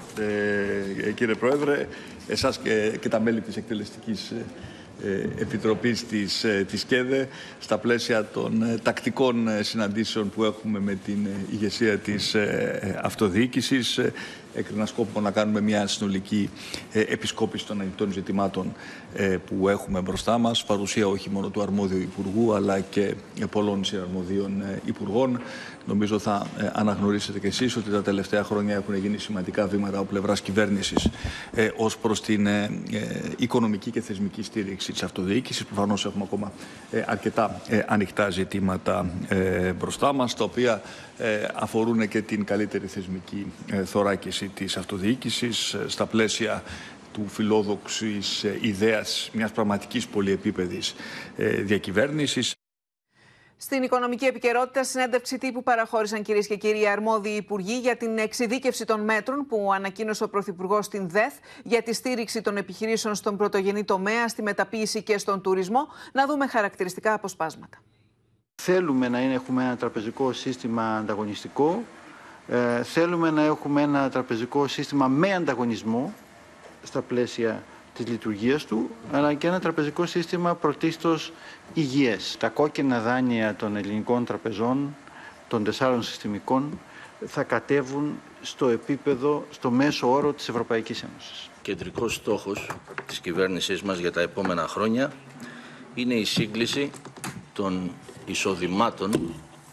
κύριε Πρόεδρε, εσάς και τα μέλη της Εκτελεστικής Επιτροπής της ΚΕΔΕ στα πλαίσια των τακτικών συναντήσεων που έχουμε με την ηγεσία της αυτοδιοίκησης. Έκρινα σκόπο να κάνουμε μια συνολική επισκόπηση των ανοιχτών ζητημάτων που έχουμε μπροστά μας, παρουσία όχι μόνο του αρμόδιου Υπουργού αλλά και πολλών συναρμοδίων Υπουργών. Νομίζω θα αναγνωρίσετε κι εσείς ότι τα τελευταία χρόνια έχουν γίνει σημαντικά βήματα από πλευράς κυβέρνησης ως προς την οικονομική και θεσμική στήριξη της αυτοδιοίκησης. Προφανώς έχουμε ακόμα αρκετά ανοιχτά ζητήματα μπροστά μας, τα οποία αφορούν και την καλύτερη θεσμική θωράκιση της αυτοδιοίκησης στα πλαίσια του φιλόδοξης ιδέας μιας πραγματικής πολυεπίπεδης διακυβέρνησης. Στην οικονομική επικαιρότητα, συνέντευξη τύπου παραχώρησαν, κυρίες και κύριοι, αρμόδιοι υπουργοί για την εξειδίκευση των μέτρων που ανακοίνωσε ο Πρωθυπουργός στην ΔΕΘ για τη στήριξη των επιχειρήσεων στον πρωτογενή τομέα, στη μεταποίηση και στον τουρισμό. Να δούμε χαρακτηριστικά αποσπάσματα. Θέλουμε να έχουμε ένα τραπεζικό σύστημα ανταγωνιστικό. Θέλουμε να έχουμε ένα τραπεζικό σύστημα με ανταγωνισμό στα πλαίσια της λειτουργίας του, αλλά και ένα τραπεζικό σύστημα πρωτίστως υγιές. Τα κόκκινα δάνεια των ελληνικών τραπεζών, των 4 συστημικών, θα κατέβουν στο επίπεδο, στο μέσο όρο της Ευρωπαϊκής Ένωσης. Κεντρικός στόχος της κυβέρνησής μας για τα επόμενα χρόνια είναι η σύγκληση των εισοδημάτων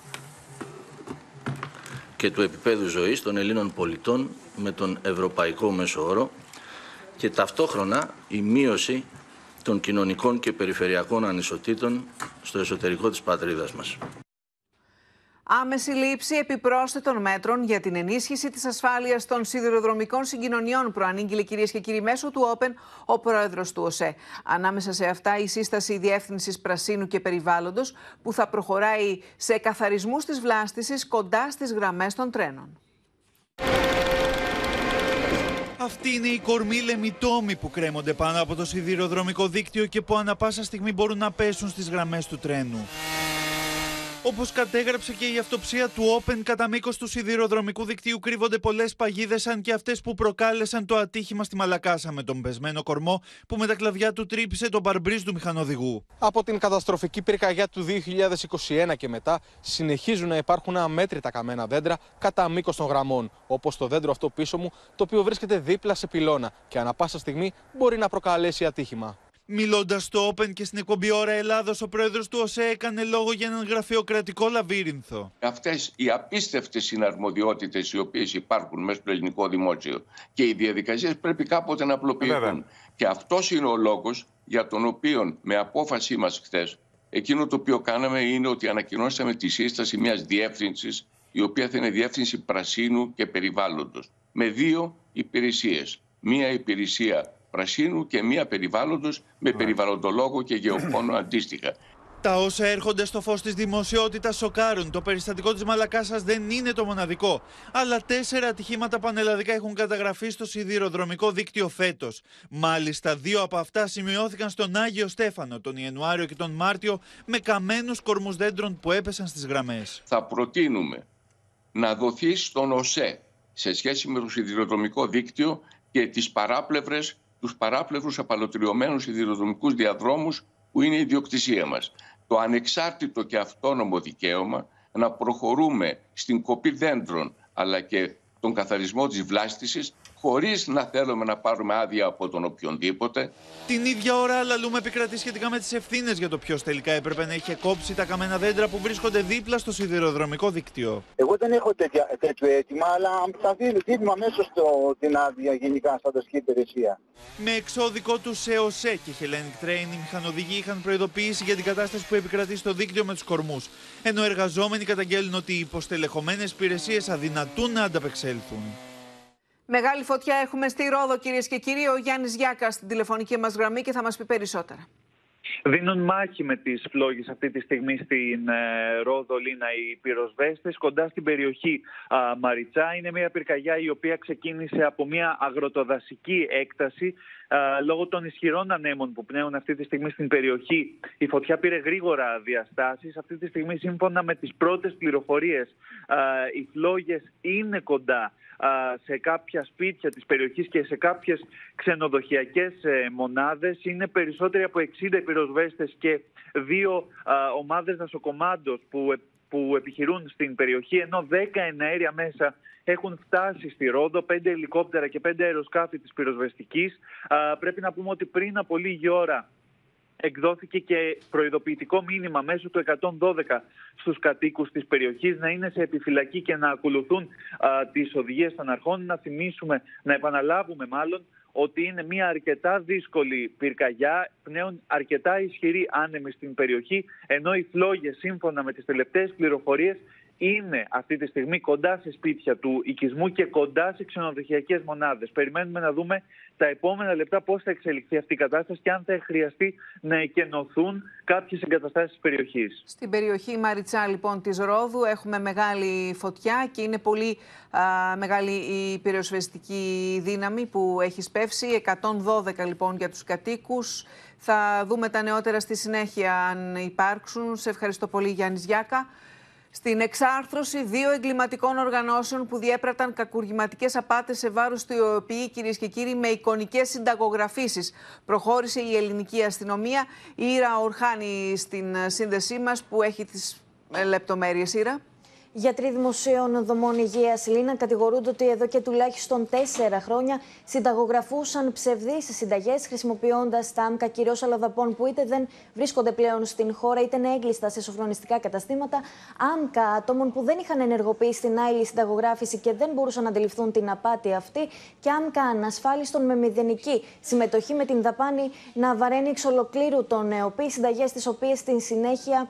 και του επίπεδου ζωής των Ελλήνων πολιτών με τον ευρωπαϊκό μέσο όρο και ταυτόχρονα η μείωση των κοινωνικών και περιφερειακών ανισοτήτων στο εσωτερικό της πατρίδας μας. Άμεση λήψη επιπρόσθετων μέτρων για την ενίσχυση της ασφάλειας των σιδηροδρομικών συγκοινωνιών προανήγγειλε, κυρίες και κύριοι, μέσω του Open ο πρόεδρος του ΟΣΕ. Ανάμεσα σε αυτά η σύσταση Διεύθυνσης Πρασίνου και Περιβάλλοντος που θα προχωράει σε καθαρισμούς της βλάστησης κοντά στις γραμμές των τρένων. Αυτοί είναι οι κορμί τόμοι που κρέμονται πάνω από το σιδηροδρομικό δίκτυο και που ανά πάσα στιγμή μπορούν να πέσουν στις γραμμές του τρένου. Όπως κατέγραψε και η αυτοψία του Open, κατά μήκος του σιδηροδρομικού δικτύου κρύβονται πολλές παγίδες, σαν και αυτές που προκάλεσαν το ατύχημα στη Μαλακάσα με τον πεσμένο κορμό που με τα κλαδιά του τρύπησε τον παρμπρίζ του μηχανοδηγού. Από την καταστροφική πυρκαγιά του 2021 και μετά συνεχίζουν να υπάρχουν αμέτρητα καμένα δέντρα κατά μήκος των γραμμών, όπως το δέντρο αυτό πίσω μου, το οποίο βρίσκεται δίπλα σε πυλώνα και ανά πάσα στιγμή μπορεί να προκαλέσει ατύχημα. Μιλώντας στο Open και στην εκπομπή Ώρα Ελλάδος, ο πρόεδρος του ΟΣΕ έκανε λόγο για έναν γραφειοκρατικό λαβύρινθο. Αυτές οι απίστευτες συναρμοδιότητες οι οποίες υπάρχουν μέσα στο ελληνικό δημόσιο και οι διαδικασίες πρέπει κάποτε να απλοποιηθούν. Και αυτός είναι ο λόγος για τον οποίο με απόφασή μας χθες, εκείνο το οποίο κάναμε είναι ότι ανακοινώσαμε τη σύσταση μιας διεύθυνσης, η οποία θα είναι διεύθυνση πρασίνου και περιβάλλοντος, με 2 υπηρεσίες. Μία υπηρεσία πρασίνου και μία περιβάλλοντος με περιβαλλοντολόγο και γεωφόνο αντίστοιχα. Τα όσα έρχονται στο φως της δημοσιότητας σοκάρουν. Το περιστατικό της Μαλακάσας δεν είναι το μοναδικό. Αλλά 4 ατυχήματα πανελλαδικά έχουν καταγραφεί στο σιδηροδρομικό δίκτυο φέτος. Μάλιστα 2 από αυτά σημειώθηκαν στον Άγιο Στέφανο τον Ιανουάριο και τον Μάρτιο με καμένους κορμούς δέντρων που έπεσαν στις γραμμές. Θα προτείνουμε να δοθεί στον ΟΣΕ σε σχέση με το σιδηροδρομικό δίκτυο και τις παράπλευρες, τους παράπλευρους απαλωτριωμένους σιδηροδρομικούς διαδρόμους που είναι η ιδιοκτησία μας. Το ανεξάρτητο και αυτόνομο δικαίωμα να προχωρούμε στην κοπή δέντρων αλλά και τον καθαρισμό της βλάστησης, χωρίς να θέλουμε να πάρουμε άδεια από τον οποιονδήποτε. Την ίδια ώρα Λαλούμ επικρατεί σχετικά με τις ευθύνες για το ποιος τελικά έπρεπε να είχε κόψει τα καμένα δέντρα που βρίσκονται δίπλα στο σιδηροδρομικό δίκτυο. Εγώ δεν έχω τέτοιο αίτημα, αλλά θα δίνουμε αμέσως την άδεια γενικά σαν δασική υπηρεσία. Με εξώδικο του ΣΕΟΣΕ και Hellenic Train, οι μηχανοδηγοί είχαν προειδοποιήσει για την κατάσταση που επικρατεί στο δίκτυο με τους κορμούς. Ενώ εργαζόμενοι καταγγέλνουν ότι οι υποστελεχωμένες υπηρεσίες αδυνατούν να ανταπεξέλθουν. Μεγάλη φωτιά έχουμε στη Ρόδο, κυρίες και κύριοι. Ο Γιάννης Γιάκας στην τηλεφωνική μας γραμμή και θα μας πει περισσότερα. Δίνουν μάχη με τις φλόγες αυτή τη στιγμή στην Ρόδο, Λίνα, οι πυροσβέστες κοντά στην περιοχή Μαριτσά. Είναι μια πυρκαγιά η οποία ξεκίνησε από μια αγροτοδασική έκταση. Λόγω των ισχυρών ανέμων που πνέουν αυτή τη στιγμή στην περιοχή, η φωτιά πήρε γρήγορα διαστάσεις. Αυτή τη στιγμή, σύμφωνα με τις πρώτες πληροφορίες, οι φλόγες είναι κοντά σε κάποια σπίτια της περιοχής και σε κάποιες ξενοδοχειακές μονάδες. Είναι περισσότεροι από 60 πυροσβέστες και 2 ομάδες νοσοκομάντος που επιχειρούν στην περιοχή, ενώ 10 εναέρια μέσα έχουν φτάσει στη Ρόδο, 5 ελικόπτερα και 5 αεροσκάφη της πυροσβεστικής. Πρέπει να πούμε ότι πριν από λίγη ώρα εκδόθηκε και προειδοποιητικό μήνυμα μέσω του 112 στους κατοίκους της περιοχής να είναι σε επιφυλακή και να ακολουθούν τις οδηγίες των αρχών. Να θυμίσουμε, να επαναλάβουμε μάλλον, ότι είναι μια αρκετά δύσκολη πυρκαγιά, πνέουν αρκετά ισχυροί άνεμοι στην περιοχή, ενώ οι φλόγες, σύμφωνα με τις τελευταίες πληροφορίες, είναι αυτή τη στιγμή κοντά σε σπίτια του οικισμού και κοντά σε ξενοδοχειακές μονάδες. Περιμένουμε να δούμε τα επόμενα λεπτά πώς θα εξελιχθεί αυτή η κατάσταση και αν θα χρειαστεί να εκενωθούν κάποιες εγκαταστάσεις της περιοχής. Στην περιοχή Μαριτσά, λοιπόν, της Ρόδου έχουμε μεγάλη φωτιά και είναι πολύ μεγάλη η πυροσβεστική δύναμη που έχει σπεύσει. 112 λοιπόν για τους κατοίκους. Θα δούμε τα νεότερα στη συνέχεια αν υπάρξουν. Σε ευχαριστώ πολύ, Γιάννης Γιάκα. Στην εξάρθρωση 2 εγκληματικών οργανώσεων που διέπραταν κακουργηματικές απάτες σε βάρος του ΙΟΠΗ, κυρίες και κύριοι, με εικονικές συνταγογραφήσεις. Προχώρησε η ελληνική αστυνομία. Η Ήρα Ορχάνη στην σύνδεσή μας που έχει τις λεπτομέρειες. Ήρα. Γιατροί δημοσίων δομών υγείας, Λίνα, κατηγορούνται ότι εδώ και τουλάχιστον 4 χρόνια συνταγογραφούσαν ψευδείς συνταγές χρησιμοποιώντας τα άμκα κυρίως αλλοδαπών που είτε δεν βρίσκονται πλέον στην χώρα είτε είναι έγκλειστα σε σοφρονιστικά καταστήματα. Άμκα ατόμων που δεν είχαν ενεργοποιήσει την άειλη συνταγογράφηση και δεν μπορούσαν να αντιληφθούν την απάτη αυτή. Και άμκα ανασφάλιστον με μηδενική συμμετοχή, με την δαπάνη να βαραίνει εξ ολοκλήρου τον ΕΟΠΗ. Συνταγές τις οποίες στην συνέχεια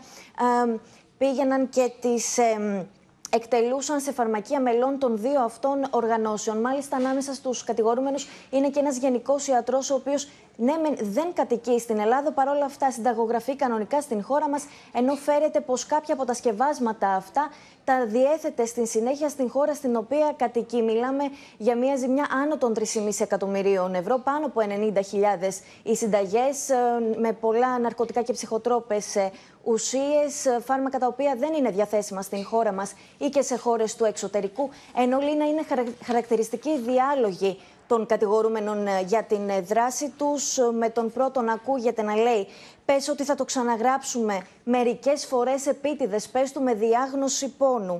πήγαιναν και τις εκτελούσαν σε φαρμακεία μελών των 2 αυτών οργανώσεων. Μάλιστα, ανάμεσα στους κατηγορούμενους είναι και ένας γενικός ιατρός, ο οποίος δεν κατοικεί στην Ελλάδα, παρόλα αυτά συνταγογραφεί κανονικά στην χώρα μας, ενώ φέρεται πως κάποια από τα σκευάσματα αυτά τα διέθετε στην συνέχεια στην χώρα στην οποία κατοικεί. Μιλάμε για μια ζημιά άνω των 3,5 εκατομμυρίων ευρώ, πάνω από 90.000 οι συνταγές, με πολλά ναρκωτικά και ψυχοτρόπες ουσίες, φάρμακα τα οποία δεν είναι διαθέσιμα στην χώρα μας ή και σε χώρες του εξωτερικού. Ενώ, Λίνα, είναι χαρακτηριστικοί διάλογοι των κατηγορούμενων για την δράση τους. Με τον πρώτο να ακούγεται να λέει: «Πες ότι θα το ξαναγράψουμε μερικές φορές επίτηδες, πες του με διάγνωση πόνου.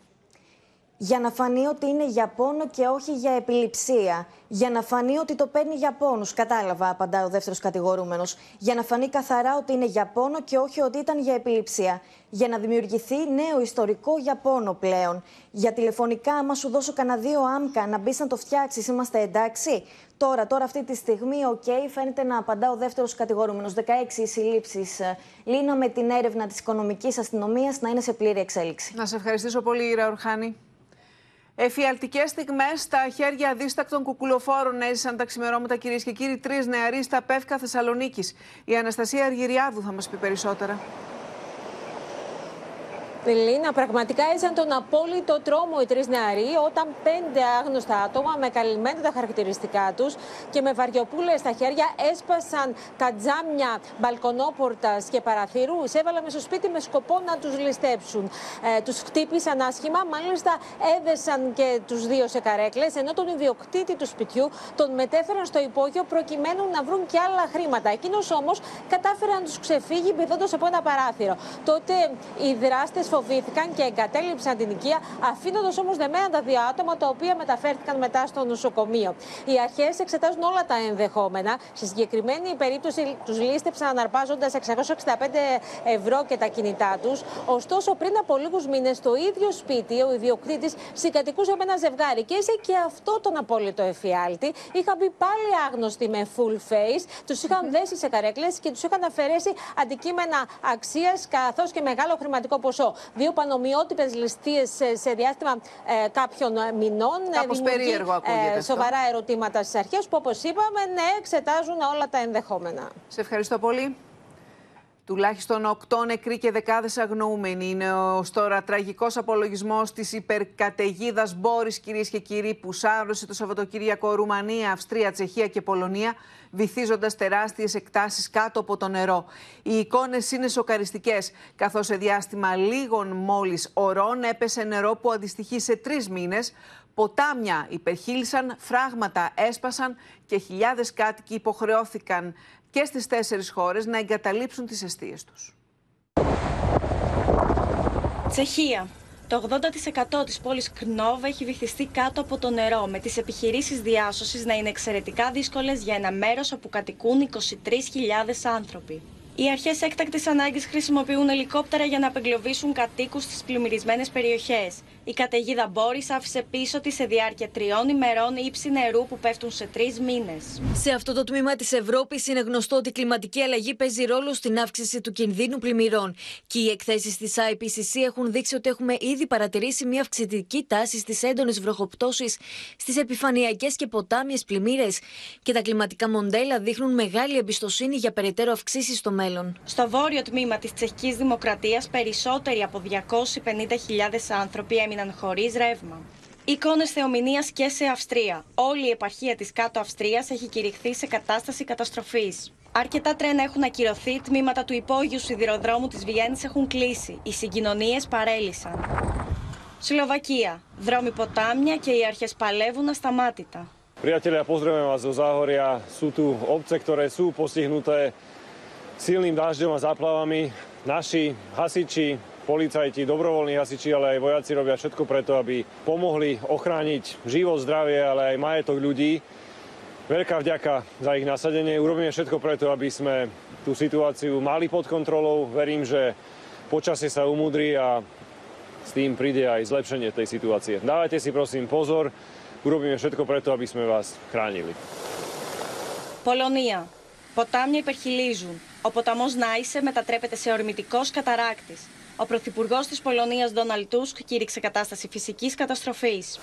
Για να φανεί ότι είναι για πόνο και όχι για επιληψία. Για να φανεί ότι το παίρνει για πόνους». Κατάλαβα, απαντά ο δεύτερος κατηγορούμενος. «Για να φανεί καθαρά ότι είναι για πόνο και όχι ότι ήταν για επιληψία. Για να δημιουργηθεί νέο ιστορικό για πόνο πλέον. Για τηλεφωνικά, άμα σου δώσω κανένα 2 άμκα, να μπεις να το φτιάξεις, είμαστε εντάξει». Τώρα αυτή τη στιγμή, φαίνεται να απαντά ο δεύτερος κατηγορούμενος. 16 οι συλλήψεις, Λίνα, με την έρευνα της οικονομικής αστυνομίας να είναι σε πλήρη εξέλιξη. Να σε ευχαριστήσω πολύ, Ήρα Ορχάνη. Εφιαλτικές στιγμές στα χέρια αδίστακτων κουκουλοφόρων έζησαν τα ξημερώματα, κυρίες και κύριοι, 3 νεαροί στα Πεύκα Θεσσαλονίκης. Η Αναστασία Αργυριάδου θα μας πει περισσότερα. Λίνα, πραγματικά έζησαν τον απόλυτο τρόμο οι 3 νεαροί όταν 5 άγνωστα άτομα με καλυμμένα τα χαρακτηριστικά τους και με βαριοπούλες στα χέρια έσπασαν τα τζάμια μπαλκονόπορτας και παραθύρου, έβαλαν στο σπίτι με σκοπό να τους ληστέψουν. Τους χτύπησαν άσχημα, μάλιστα έδεσαν και τους 2 σε καρέκλες, ενώ τον ιδιοκτήτη του σπιτιού τον μετέφεραν στο υπόγειο προκειμένου να βρουν και άλλα χρήματα. Εκείνος όμως κατάφερε να τους ξεφύγει μπηδώντας από ένα παράθυρο. Τότε οι δράστες φοβήθηκαν και εγκατέλειψαν την οικία, αφήνοντας όμως δεμένα τα 2 άτομα, τα οποία μεταφέρθηκαν μετά στο νοσοκομείο. Οι αρχές εξετάζουν όλα τα ενδεχόμενα. Στη συγκεκριμένη περίπτωση τους λίστεψαν αναρπάζοντας 665 ευρώ και τα κινητά τους. Ωστόσο, πριν από λίγους μήνες, στο ίδιο σπίτι, ο ιδιοκτήτης συγκατοικούσε με ένα ζευγάρι και είσαι και αυτό τον απόλυτο εφιάλτη. Είχαν μπει πάλι άγνωστοι με full face, τους είχαν δέσει σε καρέκλες και τους είχαν αφαιρέσει αντικείμενα αξίας καθώς και μεγάλο χρηματικό ποσό. 2 πανομοιότυπες ληστείες σε διάστημα κάποιων μηνών. Κάπως περίεργο ακούγεται. Σοβαρά ερωτήματα στις αρχές που, όπως είπαμε, εξετάζουν όλα τα ενδεχόμενα. Σε ευχαριστώ πολύ. Τουλάχιστον 8 νεκροί και δεκάδες αγνοούμενοι είναι ως τώρα τραγικός απολογισμός της υπερκαταιγίδας Μπόρις, κυρίες και κύριοι, που σάρωσε το Σαββατοκύριακο Ρουμανία, Αυστρία, Τσεχία και Πολωνία, βυθίζοντας τεράστιες εκτάσεις κάτω από το νερό. Οι εικόνες είναι σοκαριστικές, καθώς σε διάστημα λίγων μόλις ωρών έπεσε νερό που αντιστοιχεί σε 3 μήνες. Ποτάμια υπερχείλησαν, φράγματα έσπασαν και χιλιάδες κάτοικοι υποχρεώθηκαν και στις 4 χώρες να εγκαταλείψουν τις εστίες τους. Τσεχία. Το 80% της πόλης Κρνόβ έχει βυθιστεί κάτω από το νερό, με τις επιχειρήσεις διάσωσης να είναι εξαιρετικά δύσκολες για ένα μέρος όπου κατοικούν 23.000 άνθρωποι. Οι αρχές έκτακτης ανάγκης χρησιμοποιούν ελικόπτερα για να απεγκλωβίσουν κατοίκους στις πλημμυρισμένες περιοχές. Η καταιγίδα Μπόρις άφησε πίσω της σε διάρκεια 3 ημερών ύψη νερού που πέφτουν σε 3 μήνες. Σε αυτό το τμήμα της Ευρώπης είναι γνωστό ότι η κλιματική αλλαγή παίζει ρόλο στην αύξηση του κινδύνου πλημμυρών. Και οι εκθέσεις της IPCC έχουν δείξει ότι έχουμε ήδη παρατηρήσει μια αυξητική τάση στις έντονες βροχοπτώσεις, στις επιφανειακές και ποτάμιες πλημμύρες. Και τα κλιματικά μοντέλα δείχνουν μεγάλη εμπιστοσύνη για περαιτέρω αυξήσεις στο μέλλον. Στο βόρειο τμήμα της Τσεχικής Δημοκρατίας, περισσότεροι από 250.000 άνθρωποι έμειναν χωρίς ρεύμα. Εικόνες θεομηνίας και σε Αυστρία. Όλη η επαρχία της Κάτω Αυστρίας έχει κηρυχθεί σε κατάσταση καταστροφής. Αρκετά τρένα έχουν ακυρωθεί, τμήματα του υπόγειου σιδηροδρόμου της Βιέννης έχουν κλείσει. Οι συγκοινωνίες παρέλυσαν. Σλοβακία. Δρόμοι, ποτάμια και οι αρχές παλεύουν ασταμάτητα. Priatelia, pozdravujeme vás zo Záhoria. Sú tu obce, ktoré sú postihnuté silným dažďom a záplavami. Naši hasiči, policajti, dobrovoľní hasiči, ale aj vojaci robia všetko preto, aby pomohli ochrániť život, zdravie, ale aj majetok ľudí. Veľká vďaka za ich nasadenie. Urobíme všetko preto, aby sme tú situáciu mali pod kontrolou. Verím, že počasie sa umudrí a s tým príde aj zlepšenie tej situácie. Dávajte si prosím pozor. Urobíme všetko preto, aby sme vás chránili. Πολωνία. Ποτάμια υπερχειλίζουν. Ο ποταμός Νάισε μετατρέπεται σε ορμητικός καταράκτης. Ο πρωθυπουργός της Πολωνίας, Ντόναλντ Τούσκ, κήρυξε κατάσταση φυσικής καταστροφής.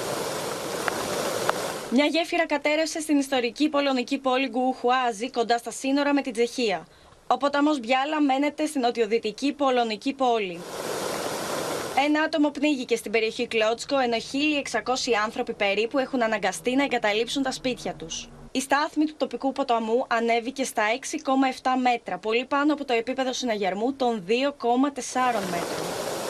Μια γέφυρα κατέρευσε στην ιστορική πολωνική πόλη Γκουχουάζη, κοντά στα σύνορα με την Τσεχία. Ο ποταμός Μπιάλα μένεται στην νοτιοδυτική πολωνική πόλη. Ένα άτομο πνίγηκε στην περιοχή Κλότσκο, ενώ 1.600 άνθρωποι περίπου έχουν αναγκαστεί να εγκαταλείψουν τα σπίτια τους. Η στάθμη του τοπικού ποταμού ανέβηκε στα 6,7 μέτρα, πολύ πάνω από το επίπεδο συναγερμού των 2,4 μέτρων.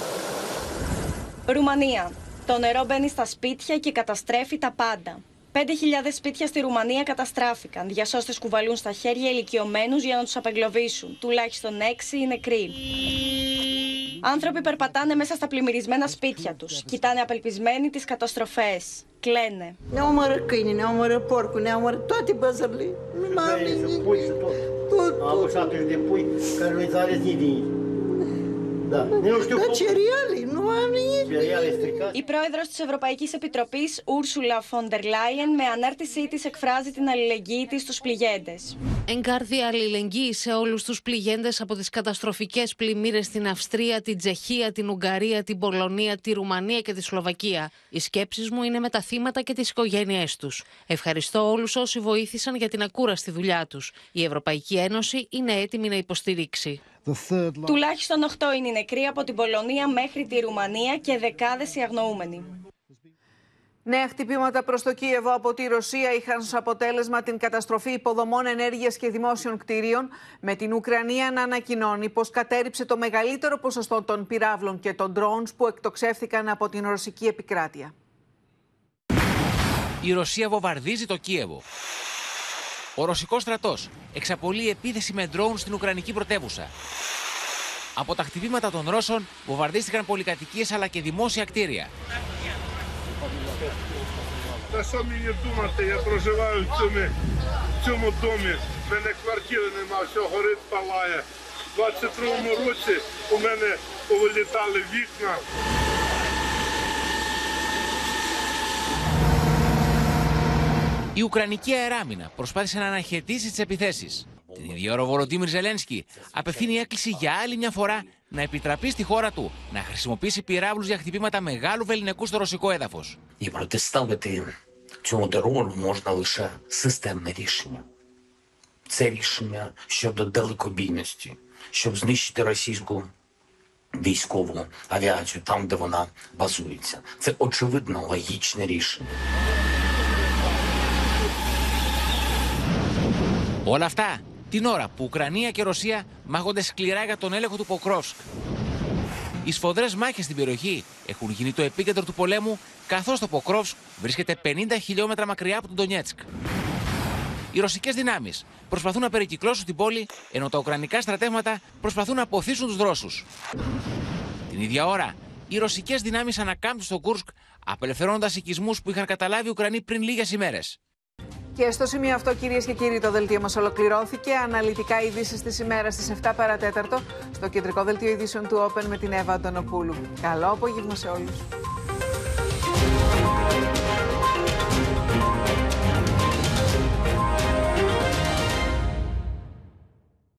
Ρουμανία. Το νερό μπαίνει στα σπίτια και καταστρέφει τα πάντα. 5.000 σπίτια στη Ρουμανία καταστράφηκαν. Διασώστες κουβαλούν στα χέρια ηλικιωμένους για να τους απεγκλωβίσουν. Τουλάχιστον 6 νεκροί. Άνθρωποι περπατάνε μέσα στα πλημμυρισμένα σπίτια τους. Κοιτάνε απελπισμένοι τις καταστροφές. Κλαίνε. Ne omoră câini, ne omoră porcul, ne omoră toate păsările. Nu mai am nimic. Tot. Am avut 70 de pui care nu-i țară zi din ei. Da. Η πρόεδρος της Ευρωπαϊκής Επιτροπής, Ούρσουλα Φοντερ Λάιεν, με ανάρτησή της εκφράζει την αλληλεγγύη της στους πληγέντες. Εγκάρδια αλληλεγγύη σε όλους τους πληγέντες από τις καταστροφικές πλημμύρες στην Αυστρία, την Τσεχία, την Ουγγαρία, την Πολωνία, τη Ρουμανία και τη Σλοβακία. Οι σκέψεις μου είναι με τα θύματα και τις οικογένειές τους. Ευχαριστώ όλους όσοι βοήθησαν για την ακούραστη δουλειά τους. Η Ευρωπαϊκή Ένωση είναι έτοιμη να υποστηρίξει. Τουλάχιστον 8 είναι οι νεκροί από την Πολωνία μέχρι τη Ρουμανία και δεκάδες οι αγνοούμενοι. Νέα χτυπήματα προς το Κίεβο από τη Ρωσία είχαν ως αποτέλεσμα την καταστροφή υποδομών ενέργειας και δημόσιων κτίριων, με την Ουκρανία να ανακοινώνει πως κατέρριψε το μεγαλύτερο ποσοστό των πυράβλων και των drones που εκτοξεύθηκαν από την ρωσική επικράτεια. Η Ρωσία βομβαρδίζει το Κίεβο. Ο ρωσικός στρατός εξαπολύει επίθεση με ντρόουν στην Ουκρανική πρωτεύουσα. Από τα χτυπήματα των Ρώσων βομβαρδίστηκαν πολυκατοικίες αλλά και δημόσια κτίρια. Та що мені думати, я проживаю в цьому домі, в мене квартири немає, все горить, палає. У 22-му році у мене повилітали вікна. Η Ουκρανική αεράμινα προσπάθησε να αναχαιτήσει τις επιθέσεις. Την ίδια ώρα ο Βολοντίμιρ Ζελένσκι απευθύνει έκκληση για άλλη μια φορά να επιτραπεί στη χώρα του να χρησιμοποιήσει πυράβλους για χτυπήματα μεγάλου βεληνικού στο ρωσικό έδαφος. І протиставити цьому терору можна лише системне рішення. Це рішення щодо далекобійності, щоб знищити російську військову авіацію там, де вона базується. Це очевидно логічне рішення. Όλα αυτά την ώρα που Ουκρανία και Ρωσία μάχονται σκληρά για τον έλεγχο του Ποκρόβσκ. Οι σφοδρές μάχες στην περιοχή έχουν γίνει το επίκεντρο του πολέμου, καθώς το Ποκρόβσκ βρίσκεται 50 χιλιόμετρα μακριά από τον Ντονιέτσκ. Οι ρωσικές δυνάμεις προσπαθούν να περικυκλώσουν την πόλη, ενώ τα ουκρανικά στρατεύματα προσπαθούν να αποθήσουν τους Ρώσους. Την ίδια ώρα, οι ρωσικές δυνάμεις ανακάμπτουν στο Κούρσκ, απελευθερώνοντας οικισμούς που είχαν καταλάβει οι Ουκρανοί πριν λίγες ημέρες. Και στο σημείο αυτό, κυρίες και κύριοι, το δελτίο μας ολοκληρώθηκε. Αναλυτικά ειδήσεις της ημέρας στις 7 παρατέταρτο στο κεντρικό δελτίο ειδήσεων του Open με την Εύα Αντωνοπούλου. Καλό απόγευμα σε όλους.